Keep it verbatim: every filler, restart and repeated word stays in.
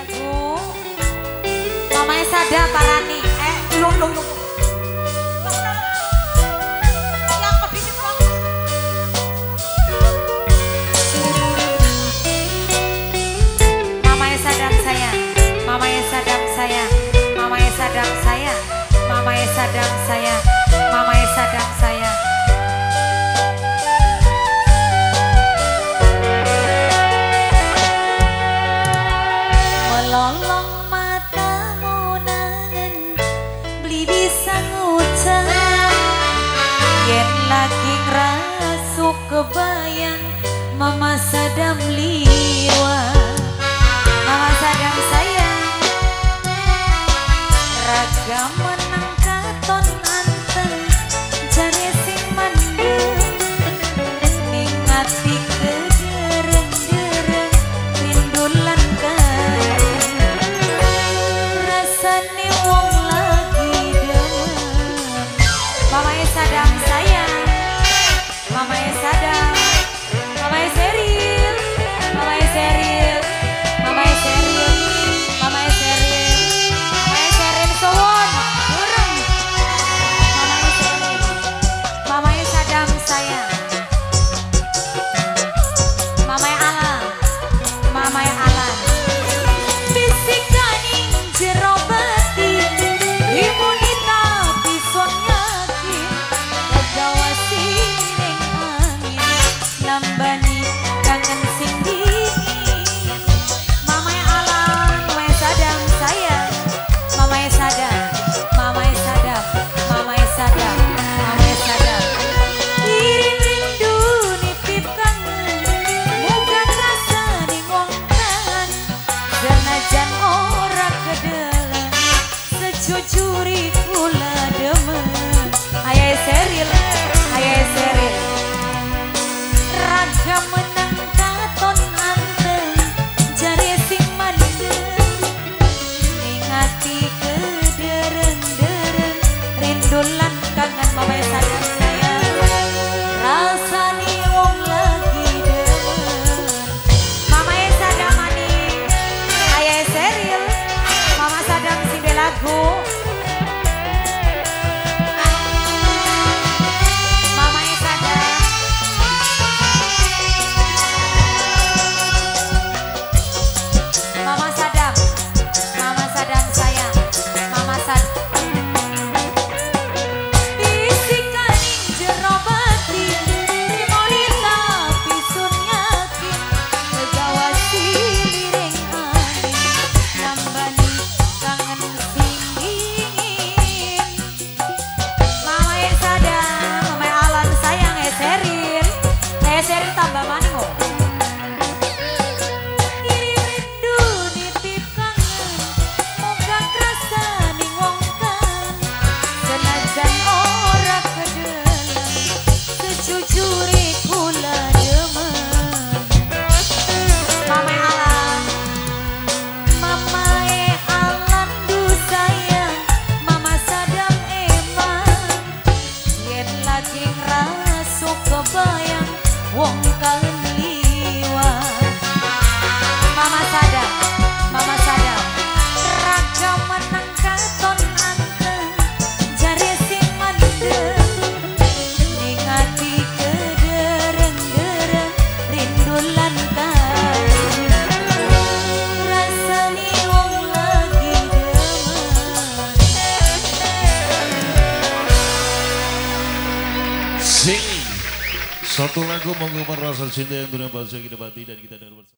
lagu Mamanya Sada Parani. Eh, lu lu lu. Yang pedih banget. Mamanya Sadam saya, Mamanya Sadam saya, Mamanya Sadam saya, Mamanya Sadam saya, Mamanya Sadam saya. Melolong matamu nangen beli bisa ngucap yen lagi ngerasuk kebayang Mama Sadam liwat. Mama Sadam sayang raga menang katon anteng jare sing mandeng ningati kedereng-dereng rindulan kan rasane wong lagi demen. Mamanya Sadam sayang, Mamanya Sadam, Mamanya Seril, Mamanya Seril, Mamanya Seril, Mamanya Seril, Mamanya Seril Sowon, burung. Mamanya Seril, Mamanya Sadam sayang, Mamanya Alan, Mamanya Alan. Bisikaning jero batin, imuni tapi son yakin, ngegawasi ning angin, nambani kangen sing dingin. Mamanya Alan, Mamanya Sadam sayang, Mamanya Sadam, Mamanya Sadam, Mamanya Sadam, Mamanya Sadam. Iring rindu nitip kangen, muga rasa ning wong kan, senajan ora kedelan, sejujuri kula demen. Ayahe Seril, ayahe Seril, raga menang katon anteng jare sing mandeng ningati kedereng-dereng rindulan kangen. Mamanya Sadam sayang rasane wong lagi demen. Mamanya Sadam maning, ayahe Seril, Mama Sadam sing de lagu. Mamanya Sadam, Mama Sadam, Mama Sadam sayang, Mama Sadam. Bisikaning jero batin, imoni tapi sun yakin, ngegawasi liring angin, nambani kangen sing dingin. Mamanya Sadam, Mamanya Alan sayang, eh Seril, eh Seril tambah maning oh. Iring rindu nitip kangen, muga krasa ning wong kan, senajan ora kedelan, sejujure kula demen. Mamanya Alan, Mamanya Alan du sayang, Mama Sadam emang yen lagi ngrasuk kebayang wong kangen liwat. Mama Sadam, Mama Sadam, raga menang katon anteng jare sing mandeng ningati kedereng-dereng rindulan kan rasane wong lagi demen. Sing satu lagu menggumar rasa cinta yang benar bahasa kita bati dan kita dengar bersama.